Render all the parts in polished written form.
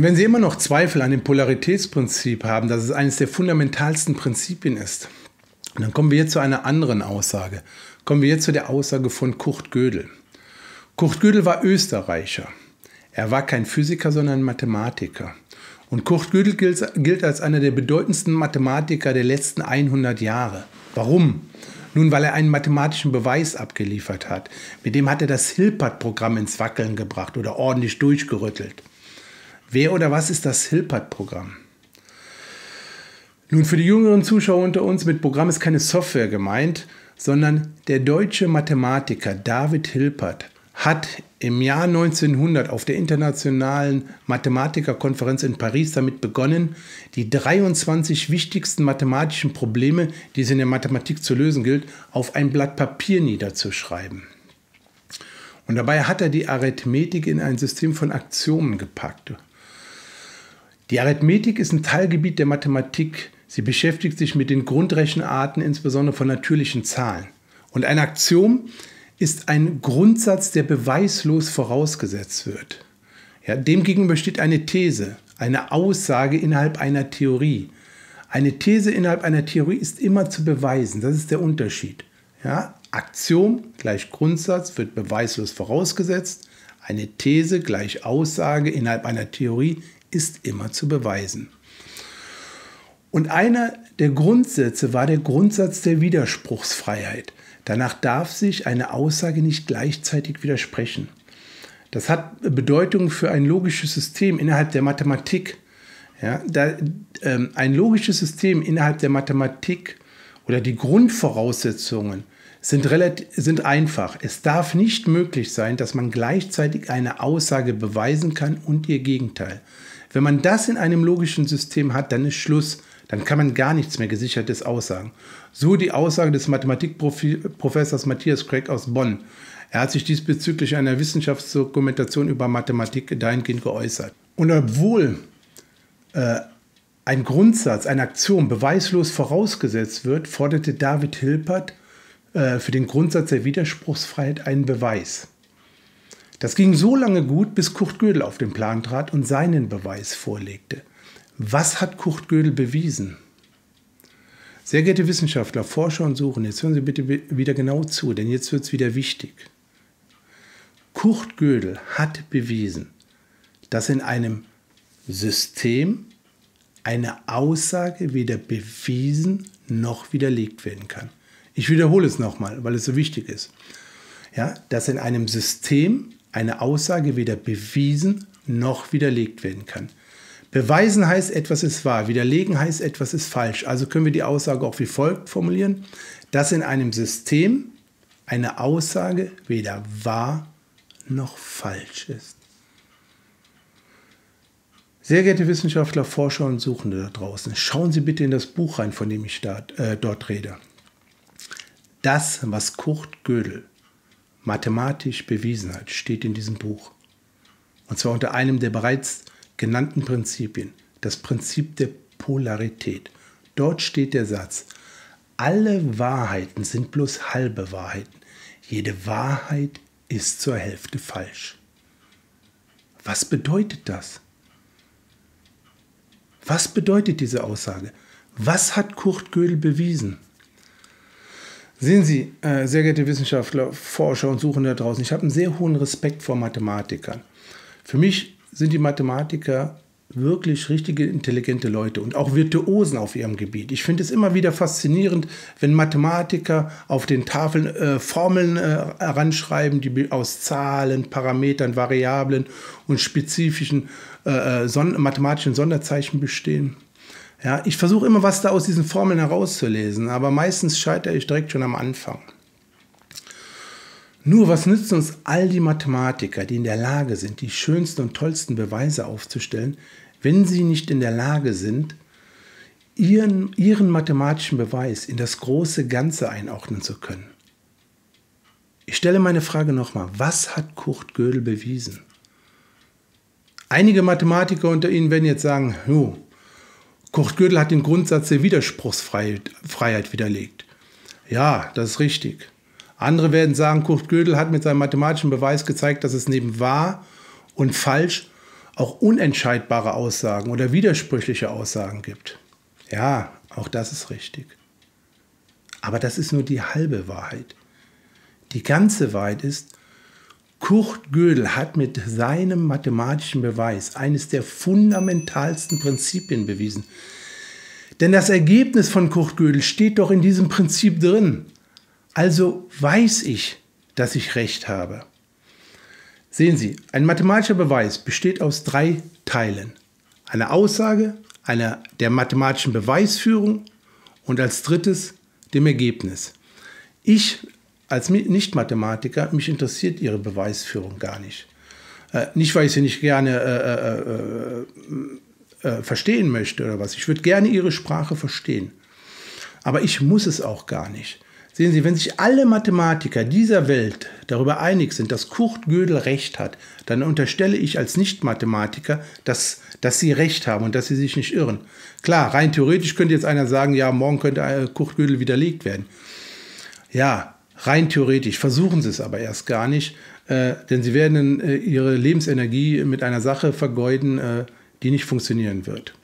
Und wenn Sie immer noch Zweifel an dem Polaritätsprinzip haben, dass es eines der fundamentalsten Prinzipien ist, dann kommen wir jetzt zu einer anderen Aussage. Kommen wir jetzt zu der Aussage von Kurt Gödel. Kurt Gödel war Österreicher. Er war kein Physiker, sondern ein Mathematiker. Und Kurt Gödel gilt als einer der bedeutendsten Mathematiker der letzten 100 Jahre. Warum? Nun, weil er einen mathematischen Beweis abgeliefert hat. Mit dem hat er das Hilbert-Programm ins Wackeln gebracht oder ordentlich durchgerüttelt. Wer oder was ist das Hilbert-Programm? Nun, für die jüngeren Zuschauer unter uns, mit Programm ist keine Software gemeint, sondern der deutsche Mathematiker David Hilbert hat im Jahr 1900 auf der Internationalen Mathematikerkonferenz in Paris damit begonnen, die 23 wichtigsten mathematischen Probleme, die es in der Mathematik zu lösen gilt, auf ein Blatt Papier niederzuschreiben. Und dabei hat er die Arithmetik in ein System von Axiomen gepackt. Die Arithmetik ist ein Teilgebiet der Mathematik. Sie beschäftigt sich mit den Grundrechenarten, insbesondere von natürlichen Zahlen. Und ein Axiom ist ein Grundsatz, der beweislos vorausgesetzt wird. Ja, demgegenüber steht eine These, eine Aussage innerhalb einer Theorie. Eine These innerhalb einer Theorie ist immer zu beweisen, das ist der Unterschied. Ja, Axiom gleich Grundsatz wird beweislos vorausgesetzt, eine These gleich Aussage innerhalb einer Theorie ist immer zu beweisen. Und einer der Grundsätze war der Grundsatz der Widerspruchsfreiheit. Danach darf sich eine Aussage nicht gleichzeitig widersprechen. Das hat Bedeutung für ein logisches System innerhalb der Mathematik. Ja, ein logisches System innerhalb der Mathematik oder die Grundvoraussetzungen sind einfach. Es darf nicht möglich sein, dass man gleichzeitig eine Aussage beweisen kann und ihr Gegenteil. Wenn man das in einem logischen System hat, dann ist Schluss. Dann kann man gar nichts mehr Gesichertes aussagen. So die Aussage des Mathematikprofessors Matthias Craig aus Bonn. Er hat sich diesbezüglich einer Wissenschaftsdokumentation über Mathematik dahingehend geäußert. Und obwohl ein Grundsatz, eine Aktion beweislos vorausgesetzt wird, forderte David Hilbert für den Grundsatz der Widerspruchsfreiheit einen Beweis. Das ging so lange gut, bis Kurt Gödel auf den Plan trat und seinen Beweis vorlegte. Was hat Kurt Gödel bewiesen? Sehr geehrte Wissenschaftler, Forscher und Suchende, jetzt hören Sie bitte wieder genau zu, denn jetzt wird es wieder wichtig. Kurt Gödel hat bewiesen, dass in einem System eine Aussage weder bewiesen noch widerlegt werden kann. Ich wiederhole es nochmal, weil es so wichtig ist. Ja, dass in einem System eine Aussage weder bewiesen noch widerlegt werden kann. Beweisen heißt, etwas ist wahr. Widerlegen heißt, etwas ist falsch. Also können wir die Aussage auch wie folgt formulieren, dass in einem System eine Aussage weder wahr noch falsch ist. Sehr geehrte Wissenschaftler, Forscher und Suchende da draußen, schauen Sie bitte in das Buch rein, von dem ich dort rede. Das, was Kurt Gödel mathematisch bewiesen hat, steht in diesem Buch. Und zwar unter einem der bereits genannten Prinzipien, das Prinzip der Polarität. Dort steht der Satz, alle Wahrheiten sind bloß halbe Wahrheiten. Jede Wahrheit ist zur Hälfte falsch. Was bedeutet das? Was bedeutet diese Aussage? Was hat Kurt Gödel bewiesen? Sehen Sie, sehr geehrte Wissenschaftler, Forscher und Suchende da draußen, ich habe einen sehr hohen Respekt vor Mathematikern. Für mich sind die Mathematiker wirklich richtige intelligente Leute und auch Virtuosen auf ihrem Gebiet. Ich finde es immer wieder faszinierend, wenn Mathematiker auf den Tafeln Formeln heranschreiben, die aus Zahlen, Parametern, Variablen und spezifischen mathematischen Sonderzeichen bestehen. Ja, ich versuche immer, was da aus diesen Formeln herauszulesen, aber meistens scheitere ich direkt schon am Anfang. Nur was nützen uns all die Mathematiker, die in der Lage sind, die schönsten und tollsten Beweise aufzustellen, wenn sie nicht in der Lage sind, ihren mathematischen Beweis in das große Ganze einordnen zu können? Ich stelle meine Frage nochmal, was hat Kurt Gödel bewiesen? Einige Mathematiker unter Ihnen werden jetzt sagen, Kurt Gödel hat den Grundsatz der Widerspruchsfreiheit widerlegt. Ja, das ist richtig. Andere werden sagen, Kurt Gödel hat mit seinem mathematischen Beweis gezeigt, dass es neben wahr und falsch auch unentscheidbare Aussagen oder widersprüchliche Aussagen gibt. Ja, auch das ist richtig. Aber das ist nur die halbe Wahrheit. Die ganze Wahrheit ist, Kurt Gödel hat mit seinem mathematischen Beweis eines der fundamentalsten Prinzipien bewiesen. Denn das Ergebnis von Kurt Gödel steht doch in diesem Prinzip drin. Also weiß ich, dass ich recht habe. Sehen Sie, ein mathematischer Beweis besteht aus 3 Teilen. Eine Aussage, der mathematischen Beweisführung und als drittes dem Ergebnis. Ich als Nicht-Mathematiker, mich interessiert Ihre Beweisführung gar nicht. Nicht, weil ich sie nicht gerne verstehen möchte oder was. Ich würde gerne Ihre Sprache verstehen. Aber ich muss es auch gar nicht. Sehen Sie, wenn sich alle Mathematiker dieser Welt darüber einig sind, dass Kurt Gödel recht hat, dann unterstelle ich als Nicht-Mathematiker, dass sie recht haben und dass sie sich nicht irren. Klar, rein theoretisch könnte jetzt einer sagen, ja, morgen könnte Kurt Gödel widerlegt werden. Ja, rein theoretisch. Versuchen Sie es aber erst gar nicht, denn Sie werden Ihre Lebensenergie mit einer Sache vergeuden, die nicht funktionieren wird.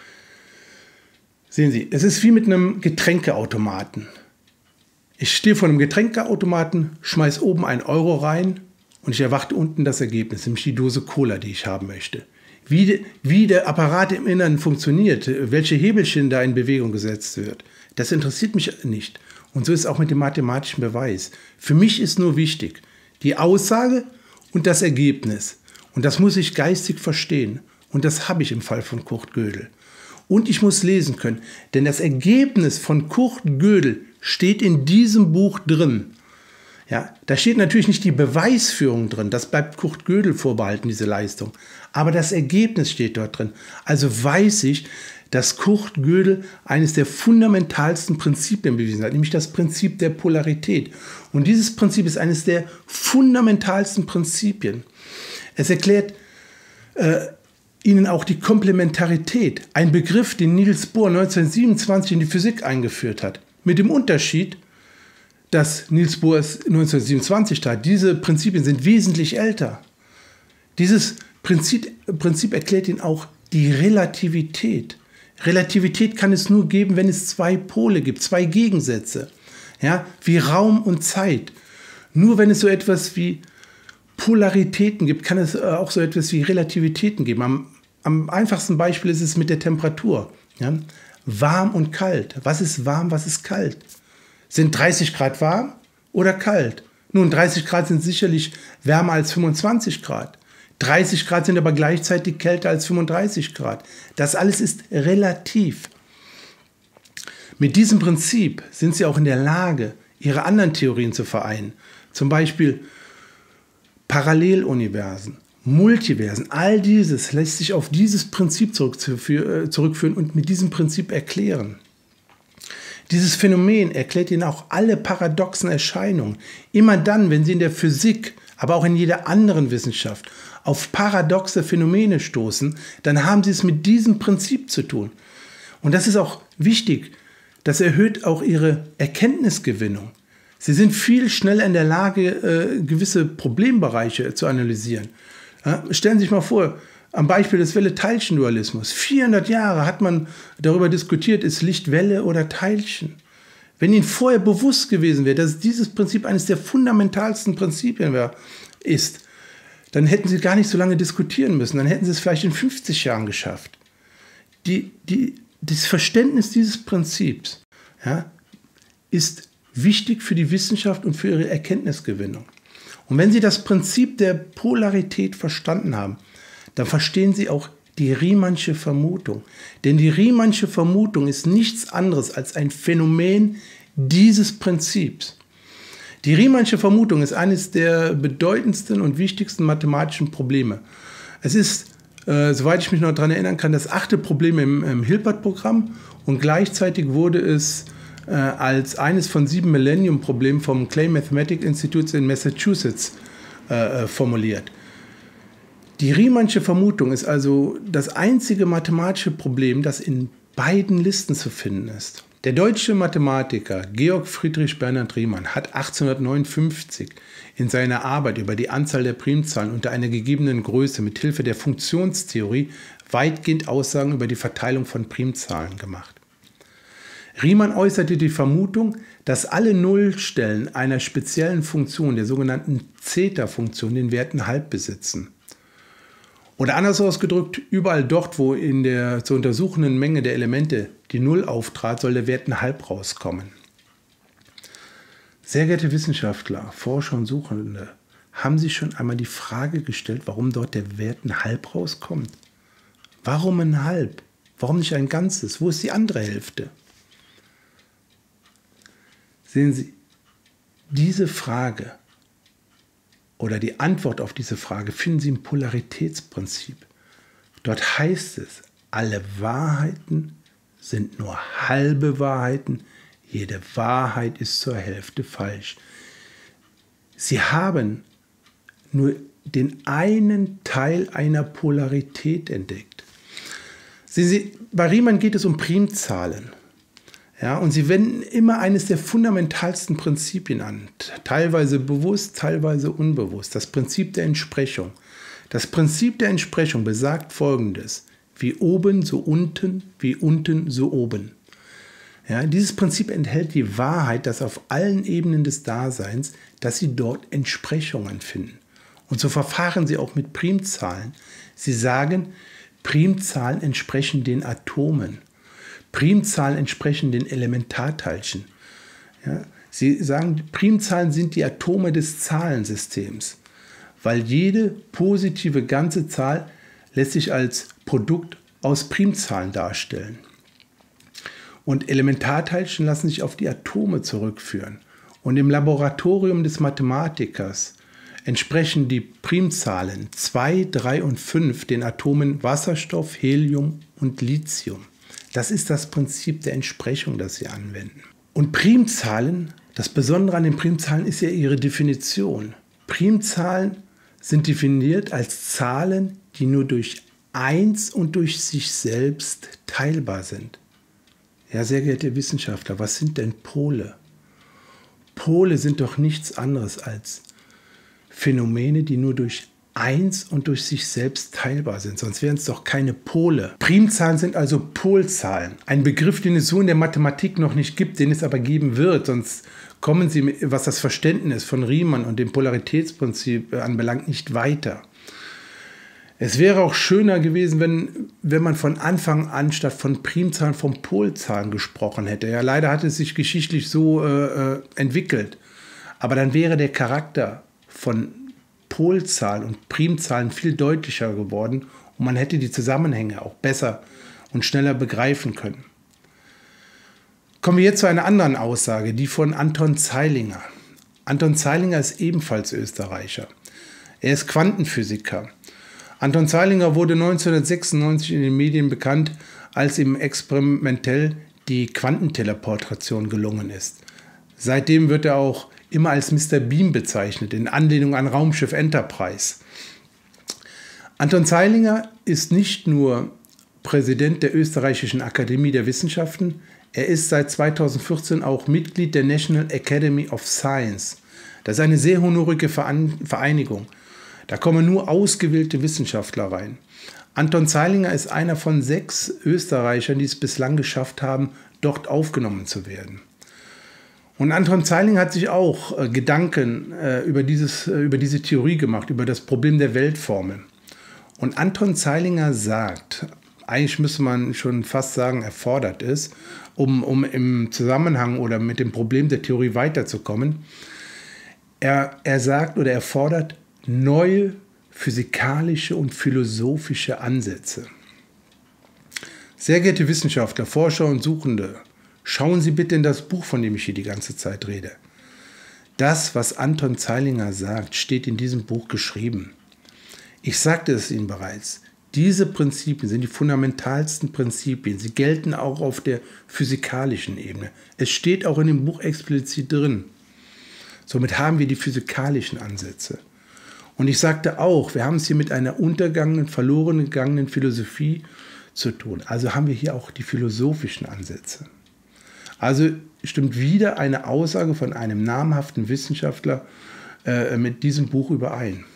Sehen Sie, es ist wie mit einem Getränkeautomaten. Ich stehe vor einem Getränkeautomaten, schmeiß oben 1 Euro rein und ich erwarte unten das Ergebnis, nämlich die Dose Cola, die ich haben möchte. Wie der Apparat im Inneren funktioniert, welche Hebelchen da in Bewegung gesetzt wird, das interessiert mich nicht. Und so ist es auch mit dem mathematischen Beweis. Für mich ist nur wichtig die Aussage und das Ergebnis. Und das muss ich geistig verstehen. Und das habe ich im Fall von Kurt Gödel. Und ich muss lesen können, denn das Ergebnis von Kurt Gödel steht in diesem Buch drin. Ja, da steht natürlich nicht die Beweisführung drin, das bleibt Kurt Gödel vorbehalten, diese Leistung. Aber das Ergebnis steht dort drin. Also weiß ich, dass Kurt Gödel eines der fundamentalsten Prinzipien bewiesen hat, nämlich das Prinzip der Polarität. Und dieses Prinzip ist eines der fundamentalsten Prinzipien. Es erklärt Ihnen auch die Komplementarität, ein Begriff, den Niels Bohr 1927 in die Physik eingeführt hat. Mit dem Unterschied, dass Niels Bohr es 1927 tat. Diese Prinzipien sind wesentlich älter. Dieses Prinzip erklärt Ihnen auch die Relativität. Relativität kann es nur geben, wenn es 2 Pole gibt, 2 Gegensätze, ja, wie Raum und Zeit. Nur wenn es so etwas wie Polaritäten gibt, kann es auch so etwas wie Relativitäten geben. Am einfachsten Beispiel ist es mit der Temperatur. Ja? Warm und kalt. Was ist warm, was ist kalt? Sind 30 Grad warm oder kalt? Nun, 30 Grad sind sicherlich wärmer als 25 Grad. 30 Grad sind aber gleichzeitig kälter als 35 Grad. Das alles ist relativ. Mit diesem Prinzip sind Sie auch in der Lage, Ihre anderen Theorien zu vereinen. Zum Beispiel Paralleluniversen, Multiversen. All dieses lässt sich auf dieses Prinzip zurückführen und mit diesem Prinzip erklären. Dieses Phänomen erklärt Ihnen auch alle paradoxen Erscheinungen. Immer dann, wenn Sie in der Physik, aber auch in jeder anderen Wissenschaft auf paradoxe Phänomene stoßen, dann haben Sie es mit diesem Prinzip zu tun. Und das ist auch wichtig. Das erhöht auch Ihre Erkenntnisgewinnung. Sie sind viel schneller in der Lage, gewisse Problembereiche zu analysieren. Ja, stellen Sie sich mal vor, am Beispiel des Welle-Teilchen-Dualismus. 400 Jahre hat man darüber diskutiert, ist Licht Welle oder Teilchen. Wenn Ihnen vorher bewusst gewesen wäre, dass dieses Prinzip eines der fundamentalsten Prinzipien ist, dann hätten Sie gar nicht so lange diskutieren müssen. Dann hätten Sie es vielleicht in 50 Jahren geschafft. Das Verständnis dieses Prinzips, ja, ist wichtig für die Wissenschaft und für Ihre Erkenntnisgewinnung. Und wenn Sie das Prinzip der Polarität verstanden haben, dann verstehen Sie auch die Riemannsche Vermutung. Denn die Riemannsche Vermutung ist nichts anderes als ein Phänomen dieses Prinzips. Die Riemannsche Vermutung ist eines der bedeutendsten und wichtigsten mathematischen Probleme. Es ist, soweit ich mich noch daran erinnern kann, das 8. Problem im Hilbert-Programm und gleichzeitig wurde es als eines von 7 Millennium-Problemen vom Clay Mathematics Institute in Massachusetts formuliert. Die Riemannsche Vermutung ist also das einzige mathematische Problem, das in beiden Listen zu finden ist. Der deutsche Mathematiker Georg Friedrich Bernhard Riemann hat 1859 in seiner Arbeit über die Anzahl der Primzahlen unter einer gegebenen Größe mit Hilfe der Funktionstheorie weitgehend Aussagen über die Verteilung von Primzahlen gemacht. Riemann äußerte die Vermutung, dass alle Nullstellen einer speziellen Funktion, der sogenannten Zeta-Funktion, den Wert halb besitzen. Oder anders ausgedrückt, überall dort, wo in der zu untersuchenden Menge der Elemente die Null auftrat, soll der Wert halb rauskommen. Sehr geehrte Wissenschaftler, Forscher und Suchende, haben Sie schon einmal die Frage gestellt, warum dort der Wert halb rauskommt? Warum halb? Warum nicht ein Ganzes? Wo ist die andere Hälfte? Sehen Sie, diese Frage oder die Antwort auf diese Frage finden Sie im Polaritätsprinzip. Dort heißt es, alle Wahrheiten sind nur halbe Wahrheiten, jede Wahrheit ist zur Hälfte falsch. Sie haben nur den einen Teil einer Polarität entdeckt. Sehen Sie, bei Riemann geht es um Primzahlen. Ja, und sie wenden immer eines der fundamentalsten Prinzipien an, teilweise bewusst, teilweise unbewusst, das Prinzip der Entsprechung. Das Prinzip der Entsprechung besagt Folgendes: Wie oben, so unten, wie unten, so oben. Ja, dieses Prinzip enthält die Wahrheit, dass auf allen Ebenen des Daseins, dass Sie dort Entsprechungen finden. Und so verfahren Sie auch mit Primzahlen. Sie sagen, Primzahlen entsprechen den Atomen. Primzahlen entsprechen den Elementarteilchen. Ja, Sie sagen, Primzahlen sind die Atome des Zahlensystems, weil jede positive ganze Zahl lässt sich als Produkt aus Primzahlen darstellen. Und Elementarteilchen lassen sich auf die Atome zurückführen. Und im Laboratorium des Mathematikers entsprechen die Primzahlen 2, 3 und 5 den Atomen Wasserstoff, Helium und Lithium. Das ist das Prinzip der Entsprechung, das Sie anwenden. Und Primzahlen, das Besondere an den Primzahlen ist ja ihre Definition. Primzahlen sind definiert als Zahlen, die nur durch 1 und durch sich selbst teilbar sind. Ja, sehr geehrte Wissenschaftler, was sind denn Pole? Pole sind doch nichts anderes als Phänomene, die nur durch 1 und durch sich selbst teilbar sind, sonst wären es doch keine Pole. Primzahlen sind also Polzahlen. Ein Begriff, den es so in der Mathematik noch nicht gibt, den es aber geben wird, sonst kommen Sie, was das Verständnis von Riemann und dem Polaritätsprinzip anbelangt, nicht weiter. Es wäre auch schöner gewesen, wenn man von Anfang an statt von Primzahlen von Polzahlen gesprochen hätte. Ja, leider hat es sich geschichtlich so entwickelt. Aber dann wäre der Charakter von Polzahlen und Primzahlen viel deutlicher geworden und man hätte die Zusammenhänge auch besser und schneller begreifen können. Kommen wir jetzt zu einer anderen Aussage, die von Anton Zeilinger. Anton Zeilinger ist ebenfalls Österreicher. Er ist Quantenphysiker. Anton Zeilinger wurde 1996 in den Medien bekannt, als ihm experimentell die Quantenteleportation gelungen ist. Seitdem wird er auch immer als Mr. Beam bezeichnet, in Anlehnung an Raumschiff Enterprise. Anton Zeilinger ist nicht nur Präsident der Österreichischen Akademie der Wissenschaften, er ist seit 2014 auch Mitglied der National Academy of Science. Das ist eine sehr honorige Vereinigung. Da kommen nur ausgewählte Wissenschaftler rein. Anton Zeilinger ist einer von 6 Österreichern, die es bislang geschafft haben, dort aufgenommen zu werden. Und Anton Zeilinger hat sich auch Gedanken über diese Theorie gemacht, über das Problem der Weltformel. Und Anton Zeilinger sagt, eigentlich müsste man schon fast sagen, er fordert es, um im Zusammenhang oder mit dem Problem der Theorie weiterzukommen. Er sagt oder er fordert neue physikalische und philosophische Ansätze. Sehr geehrte Wissenschaftler, Forscher und Suchende, schauen Sie bitte in das Buch, von dem ich hier die ganze Zeit rede. Das, was Anton Zeilinger sagt, steht in diesem Buch geschrieben. Ich sagte es Ihnen bereits. Diese Prinzipien sind die fundamentalsten Prinzipien. Sie gelten auch auf der physikalischen Ebene. Es steht auch in dem Buch explizit drin. Somit haben wir die physikalischen Ansätze. Und ich sagte auch, wir haben es hier mit einer untergegangenen, verloren gegangenen Philosophie zu tun. Also haben wir hier auch die philosophischen Ansätze. Also stimmt wieder eine Aussage von einem namhaften Wissenschaftler mit diesem Buch überein.